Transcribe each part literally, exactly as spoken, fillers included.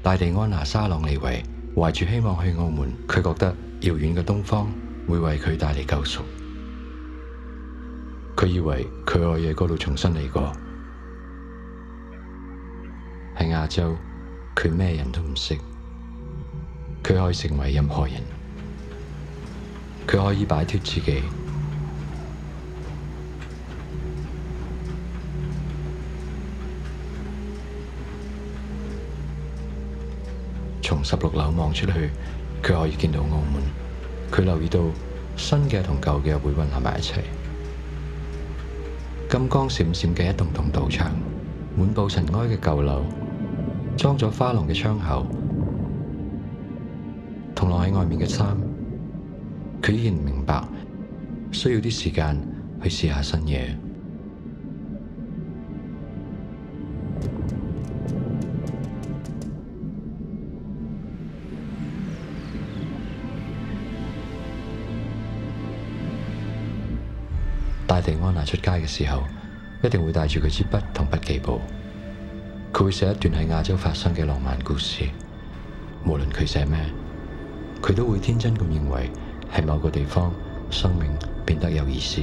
大地安拿沙朗尼維懷住希望去澳門，佢覺得遙遠嘅東方會為佢帶嚟救贖。佢以為佢可以喺嗰度重新嚟過。喺亞洲，佢咩人都唔識，佢可以成為任何人，佢可以擺脫自己。從十六樓望出去，佢可以見到澳門。佢留意到新嘅同舊嘅會混合埋一齊。金光閃閃嘅一棟棟賭場，滿布塵埃嘅舊樓，裝咗花籠嘅窗口，同晾喺外面嘅衫，佢依然唔明白，需要啲時間去試下新嘢。大地安娜出街嘅時候，一定會帶住佢支筆同筆記簿。佢會寫一段喺亞洲發生嘅浪漫故事。無論佢寫咩，佢都會天真咁認為係某個地方生命變得有意思。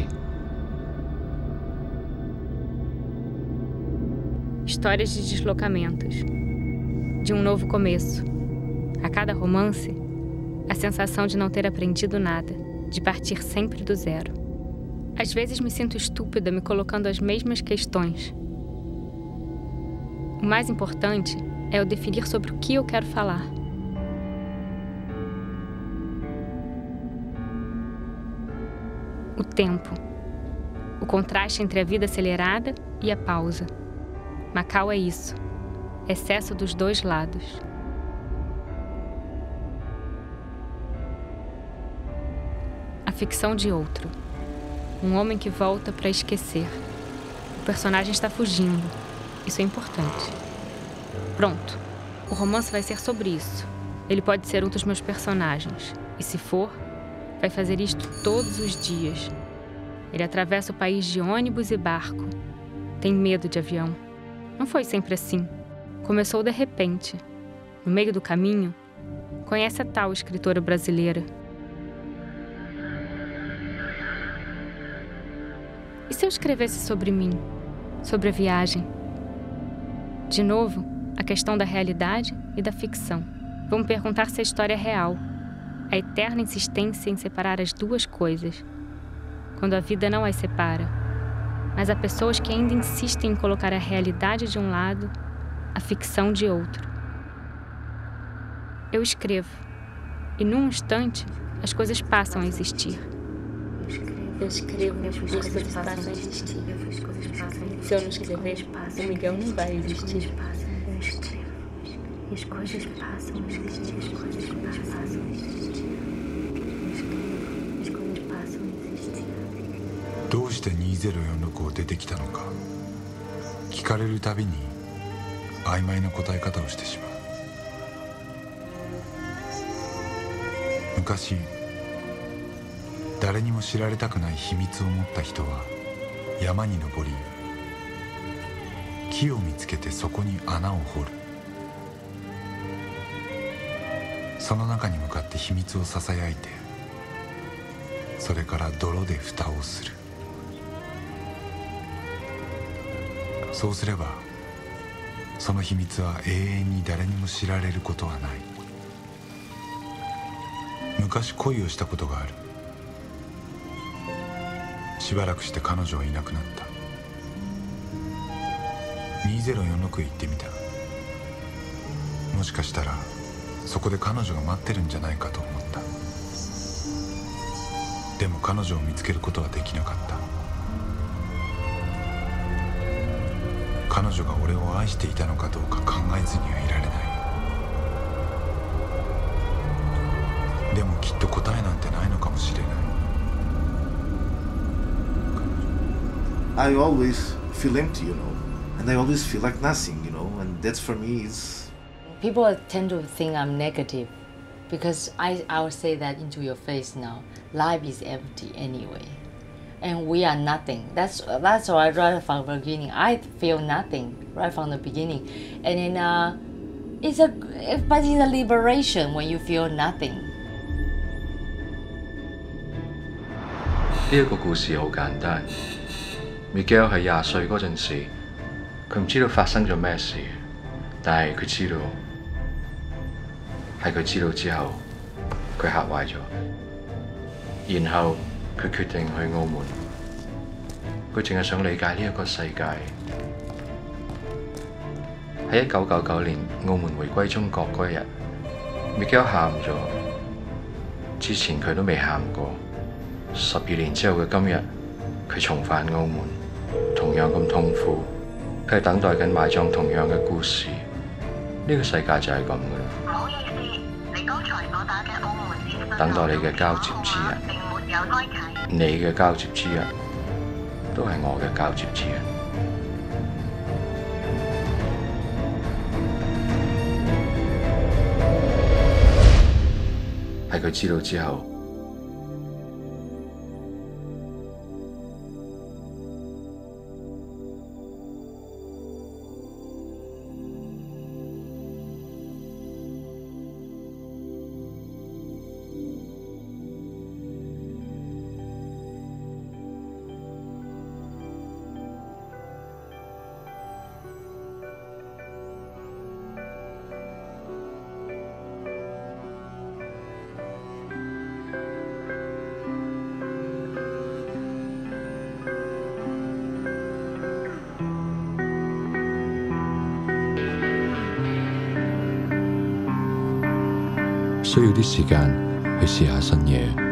Histórias de deslocamentos, de um novo começo. A cada romance, a sensação de não ter aprendido nada, de partir sempre do zero. Às vezes me sinto estúpida me colocando as mesmas questões. O mais importante é eu definir sobre o que eu quero falar. O tempo. O contraste entre a vida acelerada e a pausa. Macao é isso. Excesso dos dois lados. A ficção de outro. Um homem que volta para esquecer. O personagem está fugindo. Isso é importante. Pronto. O romance vai ser sobre isso. Ele pode ser um dos meus personagens. E se for, vai fazer isto todos os dias. Ele atravessa o país de ônibus e barco. Tem medo de avião. Não foi sempre assim. Começou de repente. No meio do caminho, conhece a tal escritora brasileira. E se eu escrevesse sobre mim, sobre a viagem? De novo, a questão da realidade e da ficção. Vou me perguntar se a história é real. A eterna insistência em separar as duas coisas. Quando a vida não as separa. Mas há pessoas que ainda insistem em colocar a realidade de um lado, a ficção de outro. Eu escrevo. E num instante, as coisas passam a existir. Eu escrevo e as coisas passam a existir. Se eu não escrever, o Miguel não vai existir. Eu escrevo e as coisas passam a existir. As coisas passam a existir. Eu escrevo e as coisas passam a existir. どうしてにせんよんじゅうろくを出てきたのか聞かれるたびに曖昧な答え方をしてしまう。昔誰にも知られたくない秘密を持った人は山に登り木を見つけてそこに穴を掘る。その中に向かって秘密をささやいて、それから泥で蓋をする。そうすればその秘密は永遠に誰にも知られることはない。昔恋をしたことがある。しばらくして彼女はいなくなった。にせんよんじゅうろくへ行ってみた。もしかしたらそこで彼女が待ってるんじゃないかと思った。でも彼女を見つけることはできなかった。彼女が俺を愛していたのかどうか考えずにはいられない。でもきっと答えなんてないのかもしれない。 I always feel empty, you know, and I always feel like nothing, you know, and that's for me is... People tend to think I'm negative because I, I will say that into your face now. Life is empty anyway, and we are nothing. That's that's why right from the beginning, I feel nothing right from the beginning. And then uh, It's a, but it's a liberation when you feel nothing. 呢一個故事好簡單。Miguel 喺廿歲嗰陣時，佢唔知道發生咗咩事，但係佢知道，係佢知道之後，佢嚇壞咗。然後佢決定去澳門，佢淨係想理解呢一個世界。喺一九九九年澳門回歸中國嗰一日 ，Miguel 喊咗。之前佢都未喊過。十二年之後嘅今日，佢重返澳門，同樣咁痛苦。佢係等待緊埋葬同樣嘅故事。呢個世界就係咁噶啦。 唔好意思，你剛才所打嘅澳門電信等待你嘅交接之人， 並沒有開啟。 你嘅交接之人，都係我嘅交接之人。係佢知道之後。需要啲時間去試下新嘢。